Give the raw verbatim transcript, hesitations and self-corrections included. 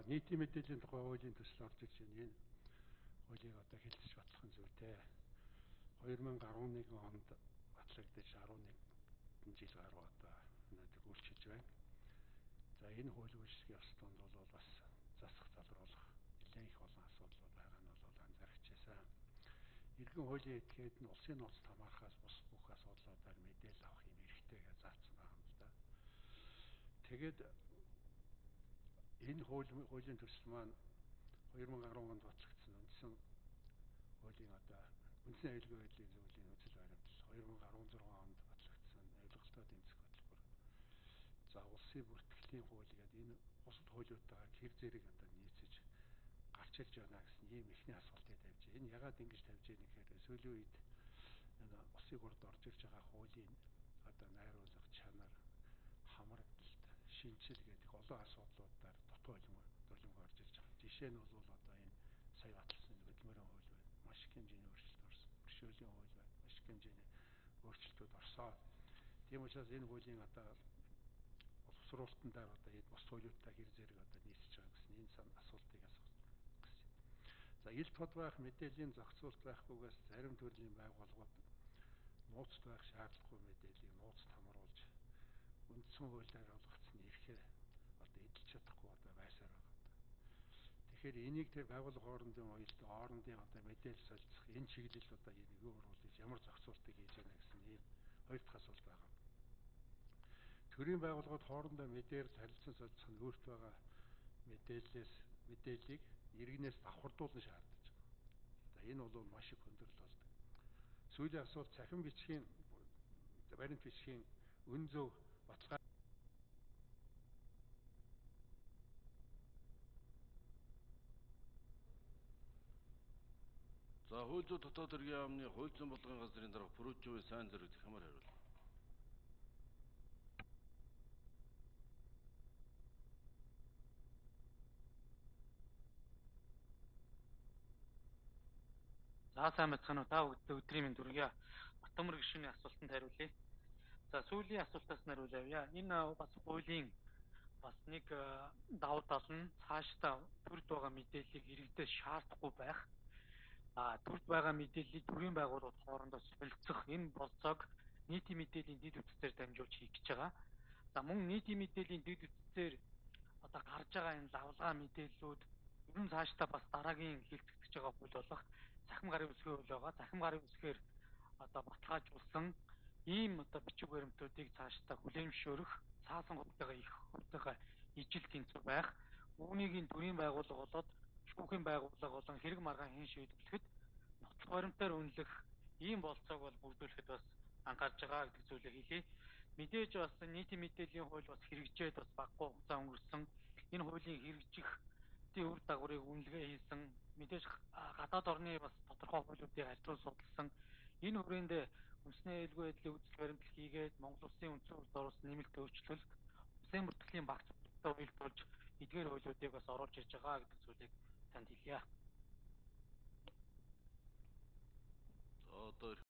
нийтийн мэдээллийн тухай хуулийн төсөл орж ирж байна. Энэ хуулийг одоо хэлэлцэж батлах нь зүйтэй. хоёр мянга арван нэгэн онд батлагдаж арван нэг жил гаруй одоо өнөөдөр үйлчилж байна. За энэ хууль үйлчлэгийн ёслолтонд бол бас засах залруулах нэлээд их олон асуудлууд байгаа нь бол анзаарч байсан. Иргэн хуулийн этгээд нь улсын нууцт хамаарахаас бус бүх асуудлуудаар мэдээлэл авах юм эрхтэй гэж заасан байгаа юм л да. Тэгээд энэ хууль хуулийн төсөл маань хоёр мянга арван онд батлагдсан үндсэн хуулийн одоо үндсэн аюулгүй байдлын зөвлөлийн нөхцөл баримтлал хоёр мянга арван зургаан онд батлагдсан авилгалтай тэмцэх хөтөлбөр. За улсын бүртгэлийн хууль гэдэг энэ бусад хуулиудтайгаа хэр зэрэг одоо нийцэж гарч ирж байна гэсэн ийм ихний асуултыг тавьж байна. Энэ ягаад ингэж тавьж байна гэхээр сүүлийн үед энэ улсын хурд орж ирж байгаа хуулийн одоо найруулга чанар хамрагдалт шинжил гэдэг олон асуудлуудаар дутуу хөлбөмбөг хөлбөмбөг орж ирж байгаа. Жишээ нь бол одоо энэ сая батлсан хөдөлмөрийн хууль байна. Маш их хэмжээний өөрчлөлт орсон. Өршөөлийн хууль байна. Маш их хэмжээний өөрчлөлтүүд орсон. Тийм учраас энэ хуулийн одоо боловсруулалтын дээр одоо энэ бус хуулиудтай хэр зэрэг одоо нийцэж байгаа гэсэн энэ сан асуултыг асуух гэсэн. За илт хот байх мэдээллийн зохицуулт байхгүйгээс зарим төрлийн байгууллагууд нууцт байх шаардлагагүй мэдээллийг нууцт хамруулж үндсэн хуулиар олгогдсон эрхээ одоо эдэлж чадахгүй одоо байсаар байгаа. Тэгэхээр энийг тэр байгууллага хоорондын уялдаа хоорондын одоо мэдээлэл солилцох энэ чиглэл одоо нэг өөрөөр ямар зохицуултыг хийж яана гэсэн ийм хоёр дахь асуулт байгаа. Төрийн байгууллагууд хоорондоо мэдээр харилцан солилцох нь өөрт байгаа мэдээллээс мэдээллийг иргэнээс давхардуулан шаардаж байгаа. За энэ бол маш их хүндрэл болдог. Сүүлийн асуулт цахим бичгийн баримт бичгийн үн зөв баталгаа За хууль зүйн дотоод хэргийн яамны хууль зүйн болгон газрын дарга Пүрүживэ сайн зэрэг хамаар хариул. За сайн байцгаана уу. Та бүхэнд өдрийн мэнд хүргье. Батөмөр гишүүний асуултанд хариулъя. За сүүлийн асуултаас хариулъя явъя. Энэ бас хуулийн бас нэг давуу тал нь цаашдаа төрд байгаа мэдээллийг иргэдээс шаардахгүй байх. А төрд байгаа мэдээллийг төрийн байгууллагууд хоорондоо солилцох энэ болцоог нийтийн мэдээллийн дэд үтцээр дамжуулж хийх гэж байгаа. За мөн нийтийн мэдээллийн дэд үтцээр одоо гарч байгаа энэ лавлгаа мэдээллүүд ер нь цаашдаа бас дараагийн хилцэгдэж байгаа хууль болох цахим гарын үсгийн хууль байгаа. Цахим гарын үсгээр одоо баталгаажуулсан ийм одоо бичиг баримтуудыг цаашдаа хүлээмжшөөрөх цаасан хувьтайгаа их хувьтайгаа ижил тэнцүү байх. Үүнийг энэ төрийн байгууллага болоод шүүхийн байгууллага болон хэрэг маргаан хэн шийдвэрлэхэд нотлох баримтаар үнэлэх ийм болцоог бол бүрдүүлэхэд бас анхаарж байгаа гэдэг зүйлийг хэлье. Мэдээж бас нийтийн мэдээллийн хууль бас хэрэгжээд бас багагүй хугацаа өнгөрсөн. Энэ хуулийн хэрэгжих үр дагаврыг үнэлгээ хийсэн. Мэдээж гадаад орны бас тодорхой хуулиудыг альцуул судалсан. Энэ хүрээнд үндэсний аюулгүй байдлын үзэл баримтлал хийгээд Монгол Улсын үндсэн хуулинд оруулсан нэмэлт өөрчлөлт улсын бүртгэлийн багц бүтцтэй уялдуулж эдгээр хуулиудыг бас оруулж ирж байгаа гэдэг зүйлийг танд хэлье. За одоо